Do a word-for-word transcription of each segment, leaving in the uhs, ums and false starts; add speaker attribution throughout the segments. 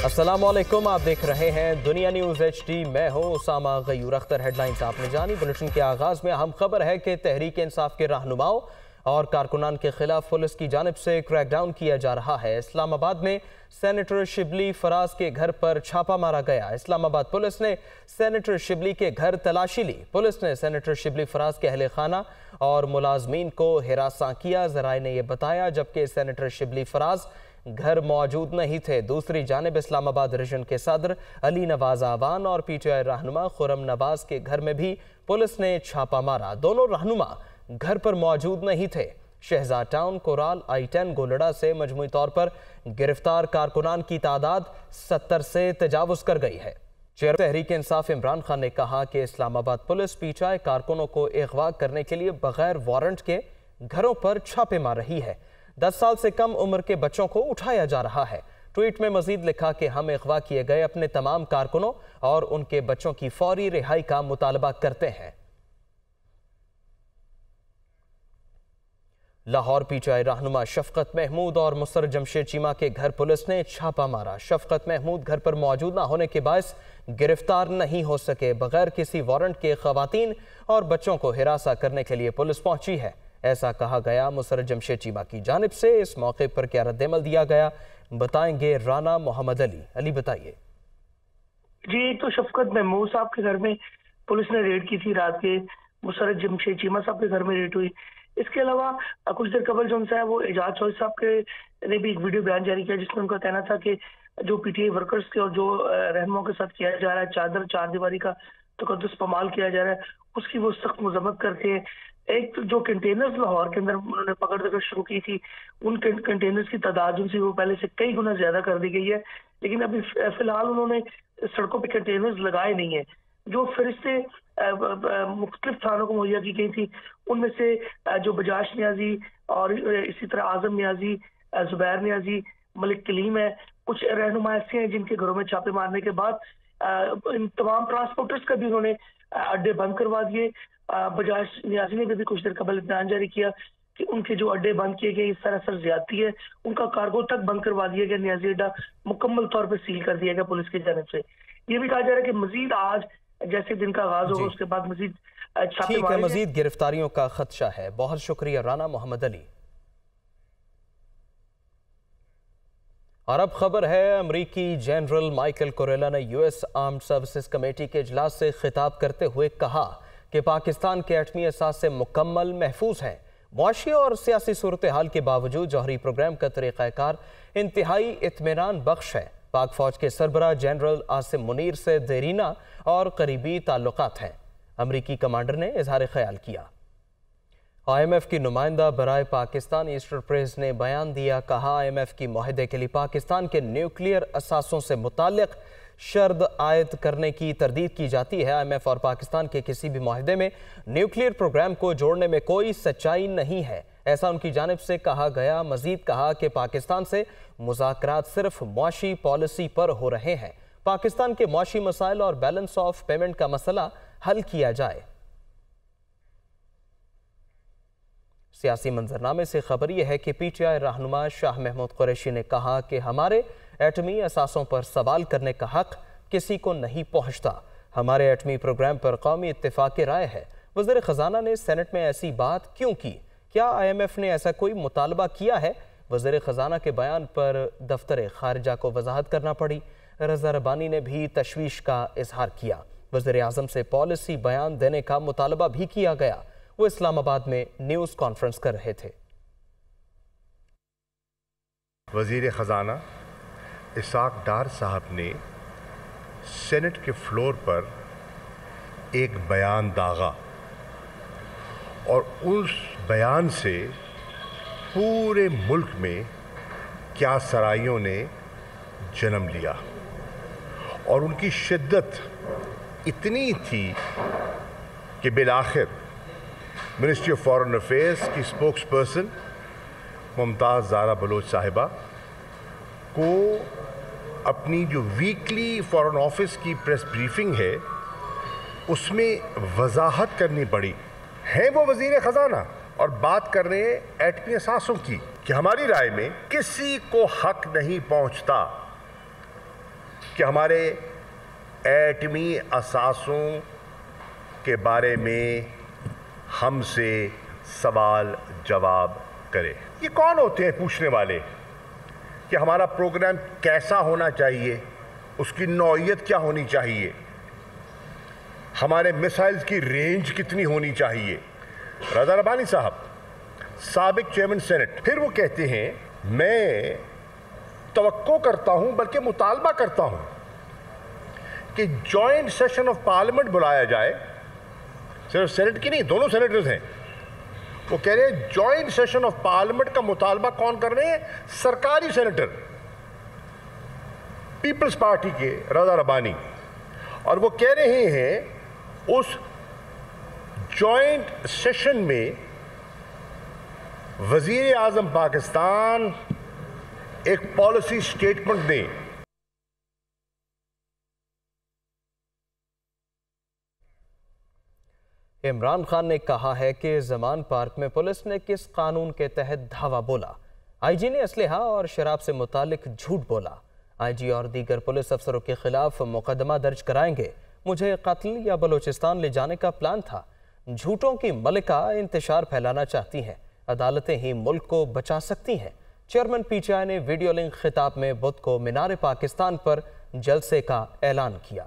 Speaker 1: अस्सलामुअलैकुम, आप देख रहे हैं दुनिया न्यूज एच डी। मैं हूं उसामा गयूर अख्तर। हेडलाइंस आपने जानी। बुलेटिन के आगाज में अहम खबर है कि तहरीक इंसाफ के रहनुमाओं और कारकुनान के खिलाफ पुलिस की जानिब से क्रैकडाउन किया जा रहा है। इस्लामाबाद में सेनेटर शिबली फराज के घर पर छापा मारा गया। इस्लामाबाद पुलिस ने सेनेटर शिबली के घर तलाशी ली। पुलिस ने सेनेटर शिबली फराज के अहले खाना और मुलाजमीन को हिरासा किया, जराए ने यह बताया, जबकि सेनेटर शिबली फराज घर मौजूद नहीं थे। दूसरी जानिब इस्लामाबाद रीजन के सदर अली नवाज आवान और पी टी आई रहनुमा खुरम नवाज के घर में भी पुलिस ने छापा मारा। दोनों रहनुमा घर पर मौजूद नहीं थे। Shahzad town, Koral, I ten, Golra से मजमूई तौर पर गिरफ्तार कारकुनान की तादाद सत्तर से तजावुज कर गई है। चेयर तहरीक इंसाफ इमरान खान ने कहा कि Islamabad police P T I कारकुनों को अगवा करने के लिए बगैर वारंट के घरों पर छापे मार रही है। दस साल से कम उम्र के बच्चों को उठाया जा रहा है। ट्वीट में मजीद लिखा कि हम अगवा किए गए अपने तमाम कारकुनों और उनके बच्चों की फौरी रिहाई का मुतालबा करते हैं। लाहौर पी टी आई रहनुमा शफकत महमूद और मुसर जमशेद चीमा के घर पुलिस ने छापा मारा। शफकत महमूद घर पर मौजूद न होने के बायस गिरफ्तार नहीं हो सके। बगैर किसी वारंट के खवातीन और बच्चों को हिरासा करने के लिए पुलिस पहुंची है, ऐसा कहा गया मुसर जमशेद चीमा की जानिब से। इस मौके पर क्या रद्दमल दिया गया, बताएंगे राना मोहम्मद अली। अली बताइए
Speaker 2: जी। तो शफकत महमूद साहब के घर में पुलिस ने रेड की थी रात के। मुसर जमशेद चीमा साहब के घर में रेड हुई। इसके अलावा कुछ देर कबल जो है वो एजाज चौधरी साहब के ने भी एक वीडियो बयान जारी किया, जिसमें उनका कहना था कि जो पीटीआई वर्कर्स के और जो रहनुमाओं के साथ किया जा रहा है, चादर चार दीवारी का तकद्दुस पमाल किया जा रहा है, उसकी वो सख्त मजम्मत करते हैं। एक तो जो कंटेनर्स लाहौर के अंदर उन्होंने पकड़ दकड़ शुरू की थी, उन कंटेनर्स की तादाद उनसे वो पहले से कई गुना ज्यादा कर दी गई है, लेकिन अभी फिलहाल उन्होंने सड़कों पे कंटेनर्स लगाए नहीं है। जो फरिश्ते मुख्तलिफ थानों को मुहैया की गई थी, उनमें से जो बजाज न्याजी और इसी तरह आजम न्याजी, जुबैर न्याजी, मलिक कलीम है, कुछ रहनुमा ऐसे हैं जिनके घरों में छापे मारने के बाद इन तमाम ट्रांसपोर्टर्स का भी उन्होंने अड्डे बंद करवा दिए। बजाज न्याजी ने भी कुछ देर कबल बयान जारी किया कि उनके जो अड्डे बंद किए गए इस सरासर ज्यादती है। उनका कार्गो तक बंद करवा दिया गया। न्याजी अड्डा मुकम्मल तौर पर सील कर दिया गया पुलिस की जानब से। ये भी कहा जा रहा है कि मजीद आज जैसे दिन का आगाज होगा उसके बाद मजीद छापे मारेंगे।
Speaker 1: मजीद गिरफ्तारियों का खदशा है। बहुत शुक्रिया राना मोहम्मद अली। और अब खबर है, अमरीकी जनरल माइकल कोरेला ने यूएस आर्म्ड सर्विसेज कमेटी के इजलास से खिताब करते हुए कहा कि पाकिस्तान के एटमी असासे मुकम्मल महफूज हैं। मुआशी और सियासी सूरत हाल के बावजूद जौहरी प्रोग्राम का तरीक़ाकार इंतहाई इत्मीनान बख्श है। पाक फौज के सरबराह जनरल आसिम मुनीर से देरीना और करीबी ताल्लुकात हैं, अमरीकी कमांडर ने इजहार ख्याल किया। आई एम एफ की नुमाइंदा बराए पाकिस्तान ईस्टर प्रेस ने बयान दिया। कहा, आई एम एफ की मुआहदे के लिए पाकिस्तान के न्यूक्लियर असासों से मुताल्लिक शर्त आयद करने की तरदीद की जाती है। आई एम एफ और पाकिस्तान के किसी भी मुआहदे में न्यूक्लियर प्रोग्राम को जोड़ने में कोई सच्चाई नहीं है, ऐसा उनकी जानिब से कहा गया। मजीद कहा कि पाकिस्तान से मुज़ाकरात सिर्फ मुआशी पॉलिसी पर हो रहे हैं। पाकिस्तान के मुआशी मसाइल और बैलेंस ऑफ पेमेंट का मसला हल किया जाए। सियासी मंजरनामे से खबर यह है कि पी टी आई रहनुमा शाह महमूद कुरैशी ने कहा कि हमारे एटमी असासों पर सवाल करने का हक किसी को नहीं पहुंचता। हमारे एटमी प्रोग्राम पर कौमी इत्तेफाक राय है। वज़ीर ख़जाना ने सेनेट में ऐसी बात क्यों की? क्या आई एम एफ ने ऐसा कोई मुतालबा किया है? वज़ीर ख़जाना के बयान पर दफ्तर खारिजा को वजाहत करना पड़ी। रज़ा रब्बानी ने भी तशवीश का इजहार किया। वज़ीर आज़म से पॉलिसी बयान देने का मुतालबा भी किया गया। वो इस्लामाबाद में न्यूज़ कॉन्फ्रेंस कर रहे थे।
Speaker 3: वज़ीर ख़जाना इसाक डार साहब ने सेनेट के फ्लोर पर एक बयान दागा और उस बयान से पूरे मुल्क में क्या सराइयों ने जन्म लिया और उनकी शिद्दत इतनी थी कि बिलाखिर मिनिस्ट्री ऑफ फॉरेन अफेयर्स की स्पोक्स पर्सन मुमताज़ ज़ारा बलोच साहिबा को अपनी जो वीकली फॉरेन ऑफिस की प्रेस ब्रीफिंग है उसमें वजाहत करनी पड़ी। हैं वो वज़ीर ख़जाना और बात कर रहे हैं एटमी असासों की कि हमारी राय में किसी को हक नहीं पहुंचता कि हमारे एटमी असासों के बारे में हमसे सवाल जवाब करे। ये कौन होते हैं पूछने वाले कि हमारा प्रोग्राम कैसा होना चाहिए, उसकी नौइयत क्या होनी चाहिए, हमारे मिसाइल्स की रेंज कितनी होनी चाहिए। रज़ा रब्बानी साहब, साबिक चेयरमैन सेनेट, फिर वो कहते हैं मैं तवक्को करता हूं बल्कि मुतालबा करता हूं कि जॉइंट सेशन ऑफ पार्लियामेंट बुलाया जाए। सिर्फ सेनेट की नहीं, दोनों सेनेटर्स हैं। वो कह रहे हैं जॉइंट सेशन ऑफ पार्लियामेंट का मुतालबा कौन कर रहे हैं? सरकारी सेनेटर, पीपल्स पार्टी के रज़ा रब्बानी। और वो कह रहे हैं उस जॉइंट सेशन में वजीर आजम पाकिस्तान एक पॉलिसी स्टेटमेंट दें।
Speaker 1: इमरान खान ने कहा है कि जमान पार्क में पुलिस ने किस कानून के तहत धावा बोला। आईजी ने असलहा और शराब से मुतालिक झूठ बोला। आईजी और दीगर पुलिस अफसरों के खिलाफ मुकदमा दर्ज कराएंगे। मुझे कत्ल या बलोचिस्तान ले जाने का प्लान था। झूठों की मलिका इंतशार फैलाना चाहती हैं। अदालतें ही मुल्क को बचा सकती हैं। चेयरमैन पीटीआई ने वीडियो लिंक खिताब में बुध को मीनार पाकिस्तान पर जलसे का ऐलान किया।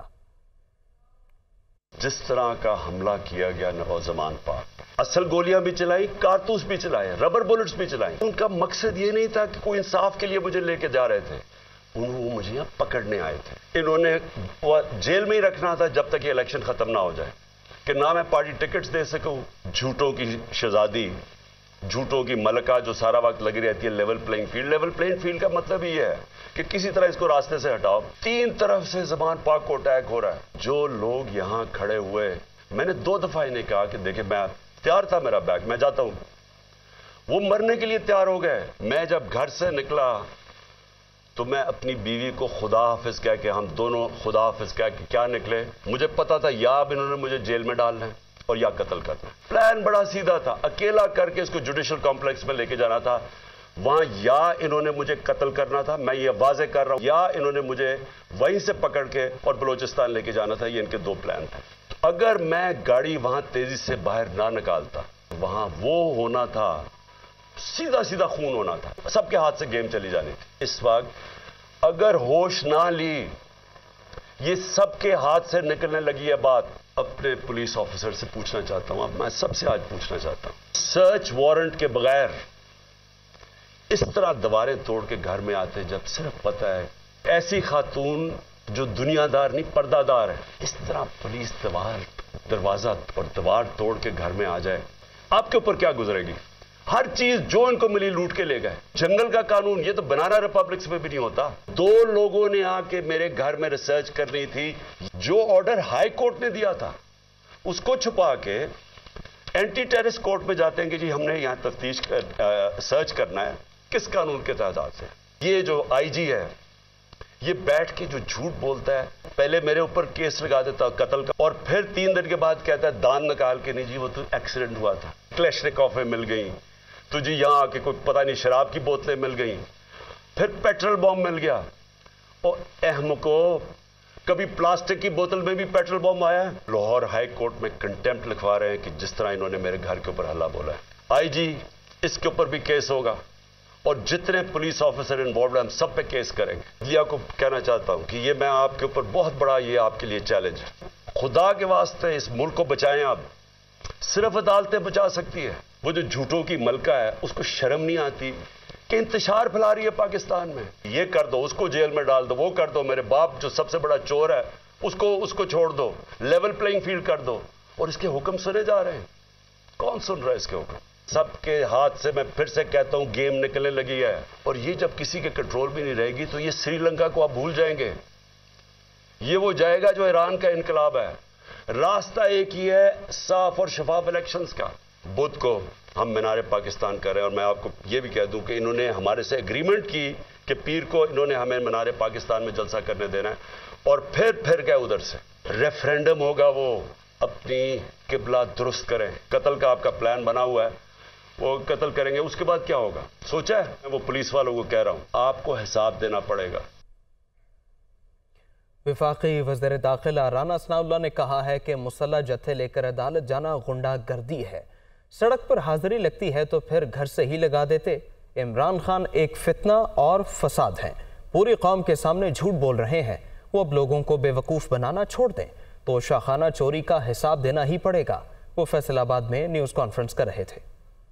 Speaker 4: जिस तरह का हमला किया गया नौजवान पार्क, असल गोलियां भी चलाई, कारतूस भी चलाए, रबर बुलेट्स भी चलाई। उनका मकसद ये नहीं था कि कोई इंसाफ के लिए मुझे लेके जा रहे थे, उन्होंने मुझे यहां पकड़ने आए थे। इन्होंने जेल में ही रखना था जब तक ये इलेक्शन खत्म ना हो जाए, कि ना मैं पार्टी टिकट्स दे सकूं। झूठों की शहजादी, झूठों की मलका जो सारा वक्त लगी रहती है level playing field. Level playing field का मतलब ये है कि किसी तरह इसको रास्ते से हटाओ। तीन तरफ से ज़मान पार्क को अटैक हो रहा है। जो लोग यहां खड़े हुए, मैंने दो दफा इन्हें कहा कि देखिए मैं तैयार था, मेरा बैग, मैं जाता हूं। वो मरने के लिए तैयार हो गए। मैं जब घर से निकला तो मैं अपनी बीवी को खुदा हाफिज कह के, हम दोनों खुदा हाफिज कह के क्या निकले। मुझे पता था या अब इन्होंने मुझे जेल में डालना है और या कत्ल करना है। प्लान बड़ा सीधा था, अकेला करके इसको जुडिशल कॉम्प्लेक्स में लेके जाना था। वहां या इन्होंने मुझे कत्ल करना था, मैं ये वाजे कर रहा हूं, या इन्होंने मुझे वहीं से पकड़ के और बलोचिस्तान लेके जाना था। ये इनके दो प्लान थे। तो अगर मैं गाड़ी वहां तेजी से बाहर ना निकालता, वहां वो होना था, सीधा सीधा खून होना था, सबके हाथ से गेम चली जानी थी। इस वक्त अगर होश ना ली, ये सबके हाथ से निकलने लगी है बात। अपने पुलिस ऑफिसर से पूछना चाहता हूं, अब मैं सबसे आज पूछना चाहता हूं, सर्च वारंट के बगैर इस तरह दीवारें तोड़ के घर में आते जब सिर्फ पता है ऐसी खातून जो दुनियादार नहीं पर्दादार है, इस तरह पुलिस दीवार दरवाजा और दीवार तोड़ के घर में आ जाए, आपके ऊपर क्या गुजरेगी? हर चीज जो इनको मिली लूट के ले गए। जंगल का कानून, ये तो बनाना रिपब्लिक्स में भी नहीं होता। दो लोगों ने आके मेरे घर में रिसर्च करनी थी। जो ऑर्डर हाई कोर्ट ने दिया था उसको छुपा के एंटी टेररिस्ट कोर्ट में जाते हैं कि जी हमने यहां तफ्तीश कर, आ, सर्च करना है। किस कानून के तहत से? ये जो आईजी है ये बैठ के जो झूठ बोलता है, पहले मेरे ऊपर केस लगा देता कत्ल का, और फिर तीन दिन के बाद कहता है दांत निकाल के, नहीं जी वो तो एक्सीडेंट हुआ था, क्लैशनिकोफ मिल गई तुझे, यहां आके कोई पता नहीं शराब की बोतलें मिल गई, फिर पेट्रोल बॉम्ब मिल गया। और अहम को कभी प्लास्टिक की बोतल में भी पेट्रोल बॉम्ब आया है। लाहौर हाई कोर्ट में कंटेम्प्ट लिखवा रहे हैं कि जिस तरह इन्होंने मेरे घर के ऊपर हल्ला बोला है। आईजी इसके ऊपर भी केस होगा और जितने पुलिस ऑफिसर इन्वॉल्व हैं हम सब पे केस करेंगे। इंडिया को कहना चाहता हूं कि ये मैं आपके ऊपर बहुत बड़ा, ये आपके लिए चैलेंज है। खुदा के वास्ते इस मुल्क को बचाएं आप। सिर्फ अदालतें बचा सकती है। वो जो झूठों की मलका है उसको शर्म नहीं आती कि इंतशार फैला रही है पाकिस्तान में। ये कर दो, उसको जेल में डाल दो, वो कर दो, मेरे बाप जो सबसे बड़ा चोर है उसको उसको छोड़ दो, लेवल प्लेइंग फील्ड कर दो। और इसके हुक्म सुने जा रहे हैं। कौन सुन रहा है इसके हुक्म? सबके हाथ से, मैं फिर से कहता हूं, गेम निकलने लगी है। और ये जब किसी के कंट्रोल में नहीं रहेगी तो ये श्रीलंका को आप भूल जाएंगे। ये वो जाएगा जो ईरान का इनकलाब है। रास्ता एक ही है, साफ और शफाफ इलेक्शंस का। बुध को हम मीनार पाकिस्तान कर रहे हैं और मैं आपको ये भी कह दूं कि इन्होंने हमारे से एग्रीमेंट की कि पीर को इन्होंने हमें मीनार पाकिस्तान में जलसा करने देना है। और फिर फिर गए उधर से रेफरेंडम होगा, वो अपनी किबला दुरुस्त करें। कत्ल का आपका प्लान बना हुआ है, वो कत्ल करेंगे, उसके बाद क्या होगा सोचा है? मैं वो पुलिस वालों को कह रहा हूं, आपको हिसाब देना पड़ेगा।
Speaker 1: वफाकी वज़ीर दाखिला राना सनाउल्लाह ने कहा है कि मुसल्लह जत्थे लेकर अदालत जाना गुंडागर्दी है। सड़क पर हाजिरी लगती है तो फिर घर से ही लगा देते। इमरान खान एक फितना और फसाद हैं, पूरी कौम के सामने झूठ बोल रहे हैं। वो अब लोगों को बेवकूफ़ बनाना छोड़ दें तो शाखाना चोरी का हिसाब देना ही पड़ेगा। वो फैसलाबाद में न्यूज़ कॉन्फ्रेंस कर रहे थे।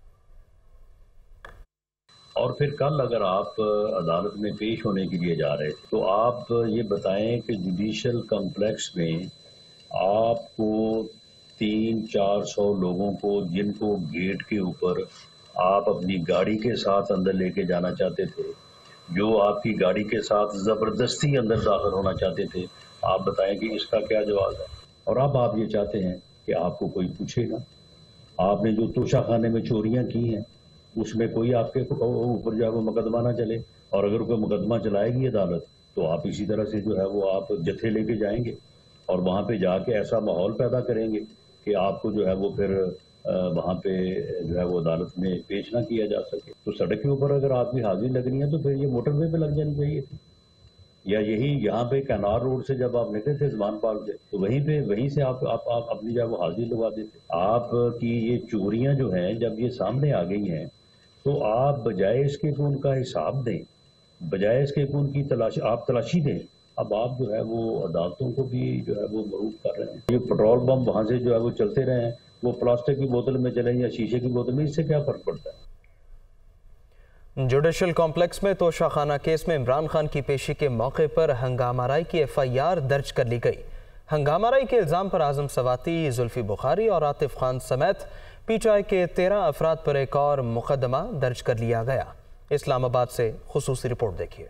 Speaker 5: और फिर कल अगर आप अदालत में पेश होने के लिए जा रहे थे तो आप ये बताएं कि जुडिशल कम्प्लेक्स में आपको तीन चार सौ लोगों को, जिनको गेट के ऊपर आप अपनी गाड़ी के साथ अंदर लेके जाना चाहते थे, जो आपकी गाड़ी के साथ ज़बरदस्ती अंदर दाखिल होना चाहते थे, आप बताएं कि इसका क्या जवाब है। और अब आप ये चाहते हैं कि आपको कोई पूछेगा। आपने जो तोशाखाने में चोरियां की हैं उसमें कोई आपके ऊपर जो है वो मुकदमा ना चले, और अगर कोई मुकदमा चलाएगी अदालत तो आप इसी तरह से जो है वो आप जत्थे लेके जाएंगे और वहाँ पे जाके ऐसा माहौल पैदा करेंगे कि आपको जो है वो फिर वहाँ पे जो है वो अदालत में पेश ना किया जा सके। तो सड़क के ऊपर अगर आपकी हाजिरी लगनी है तो फिर ये मोटरवे पे लग जानी चाहिए थी, या यही यहाँ पे कैनार रोड से जब आप निकले थे ज़मान पार्क से तो वहीं पे वहीं से आप आप, आप अपनी जो है वो हाजिरी लगा देते। आपकी ये चोरियाँ जो हैं जब ये सामने आ गई हैं तो आप बजाय इसके कि उनका हिसाब दें, बजाय इसके कि उनकी तलाशी आप तलाशी दें, अब आप जो है वो अदालतों को भी जो है वो मरूफ कर रहे हैं। ये पेट्रोल बम वहाँ से जो है वो चलते रहे हैं, वो प्लास्टिक की बोतल में चले या शीशे की बोतल में, इससे क्या फ़र्क पड़ता है।
Speaker 1: जुडिशल कॉम्प्लेक्स में तोशाखाना केस में इमरान खान की पेशी के मौके पर हंगामाराई की एफ आई आर दर्ज कर ली गई। हंगामाराई के इल्ज़ाम पर आज़म सवाती, जुल्फी बुखारी और आतिफ खान समेत पीटीआई के तेरह अफराद पर एक और मुकदमा दर्ज कर लिया गया। इस्लामाबाद से खुसूसी रिपोर्ट देखिए।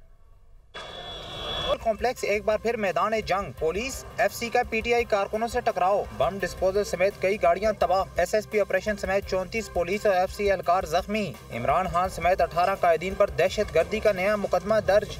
Speaker 6: कॉम्प्लेक्स एक बार फिर मैदान जंग, पुलिस एफसी का पीटीआई कारकुनों से टकराव, बम डिस्पोजल समेत कई गाड़ियां तबाह, एसएसपी ऑपरेशन समेत चौंतीस पुलिस और एफसी एहलकार जख्मी। इमरान खान समेत अठारह कायदीन पर दहशत गर्दी का नया मुकदमा दर्ज।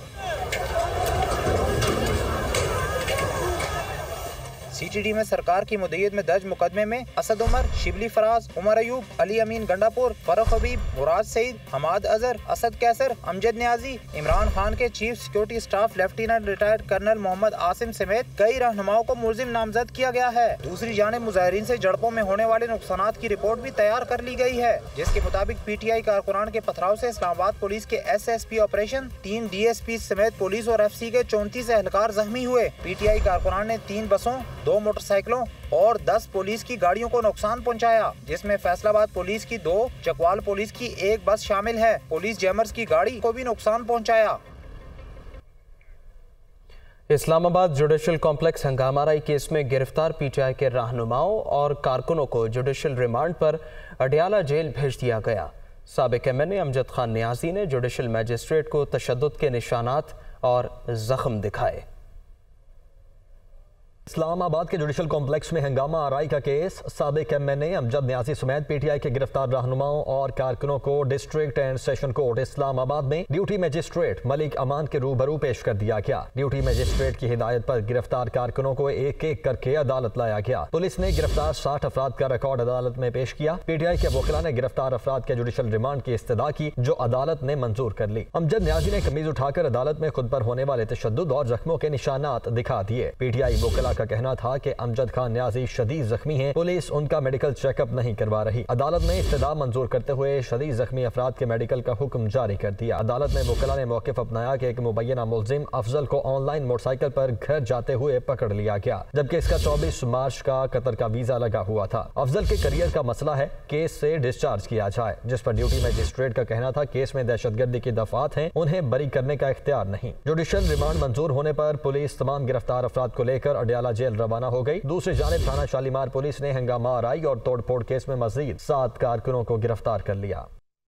Speaker 6: सीटीडी में सरकार की मुद्दत में दर्ज मुकदमे में असद उमर, शिबली फराज, उमर अयूब, अली अमीन गंडापुर, फरख हबीब, मुराद सईद, हमाद अजहर, असद कैसर, अमजद न्याजी, इमरान खान के chief security staff lieutenant retired colonel Mohammad Asim समेत कई रहनुमाओं को मुलजिम नामजद किया गया है। दूसरी जानिब मुजाहिरीन से झड़पों में होने वाले नुकसानात की रिपोर्ट भी तैयार कर ली गई है, जिसके मुताबिक पीटीआई कारकुनान के पथराव से इस्लामाबाद पुलिस के एसएसपी ऑपरेशन, तीन डीएसपी समेत पुलिस और एफसी के चौंतीस एहलकार जख्मी हुए। पीटीआई कारकुनान ने तीन बसों, दो मोटरसाइकिलों और दस पुलिस की गाड़ियों को नुकसान पहुंचाया, जिसमें फैसलाबाद पुलिस की दो, चकवाल पुलिस की एक बस शामिल है। पुलिस जैमर्स की गाड़ी को भी नुकसान पहुंचाया।
Speaker 1: इस्लामाबाद जुडिशल कॉम्प्लेक्स हंगामाराई केस में गिरफ्तार पीटीआई के रहनुमाओं और कारकुनों को जुडिशल रिमांड पर अडियाला जेल भेज दिया गया। साबिक M N A Amjad Khan Niazi ने जुडिशल मजिस्ट्रेट को तशद्दुद के निशानात और जख्म दिखाए।
Speaker 7: इस्लामाबाद के जुडिशल कॉम्प्लेक्स में हंगामा आराई का केस, साबिक M N A Amjad Niazi समेत पीटीआई के गिरफ्तार रहनुमाओं और कारकुनों को district and session court Islamabad में ड्यूटी मजिस्ट्रेट मलिक अमान के रूबरू पेश कर दिया गया। ड्यूटी मजिस्ट्रेट की हिदायत पर गिरफ्तार कारकुनों को एक एक करके अदालत लाया गया। पुलिस ने गिरफ्तार साठ अफराद का रिकॉर्ड अदालत में पेश किया। पीटीआई के वकीला ने गिरफ्तार अफराद के जुडिशल रिमांड की इस्तदा की, जो अदालत ने मंजूर कर ली। अमजद न्याजी ने कमीज उठाकर अदालत में खुद पर होने वाले तशद्दुद और जख्मों के निशानात दिखा दिए। पीटीआई वकीला का कहना था कि अमजद खान न्याजी शदीद जख्मी हैं, पुलिस उनका मेडिकल चेकअप नहीं करवा रही। अदालत ने इस्तदा मंजूर करते हुए शदीद जख्मी अफराद के मेडिकल का हुक्म जारी कर दिया। अदालत में वकीला ने मौक़िफ़ अपनाया कि एक मुबैना मुलजिम अफजल को ऑनलाइन मोटरसाइकिल पर घर जाते हुए पकड़ लिया गया, जबकि इसका चौबीस मार्च का कतर का वीजा लगा हुआ था। अफजल के करियर का मसला है, केस से डिस्चार्ज किया जाए, जिस पर ड्यूटी मजिस्ट्रेट का कहना था केस में दहशतगर्दी की दफात हैं, उन्हें बरी करने का इख्तियार नहीं। जुडिशल रिमांड मंजूर होने पर पुलिस तमाम गिरफ्तार अफराद को लेकर अडियाला जेल रवाना हो गई। दूसरी जानिब थाना शालीमार पुलिस ने हंगामा आराई और तोड़फोड़ केस में मजीद सात कारकुनों को गिरफ्तार कर लिया।